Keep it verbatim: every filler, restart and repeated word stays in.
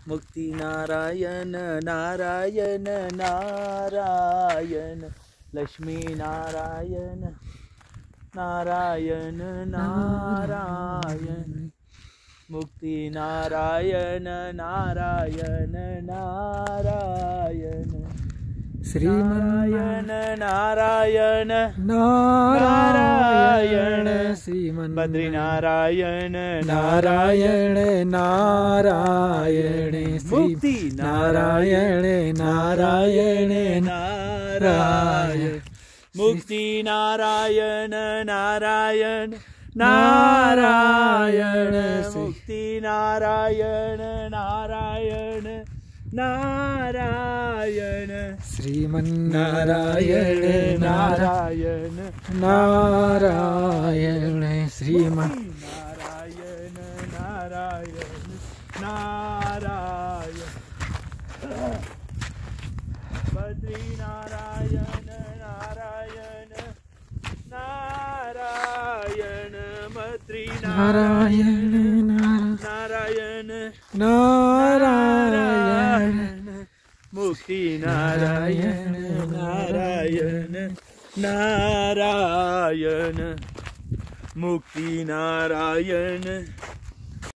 Mukti Narayan Narayan Narayan Lakshmi Narayan Narayan Narayan Mukti Narayan Narayan Narayan Shriman Narayan Narayan Shriman Badri Narayan Narayan Narayan Mukti Narayan Narayan Narayan Mukti Narayan Narayan Narayan Mukti Narayan Narayan Narayan Shriman Narayan Narayan Narayan Shriman Narayan Narayan Narayan Badri Narayan Narayan Narayan Badri Narayan Narayan Narayan Mukti Narayan Narayan Narayan Mukti Narayan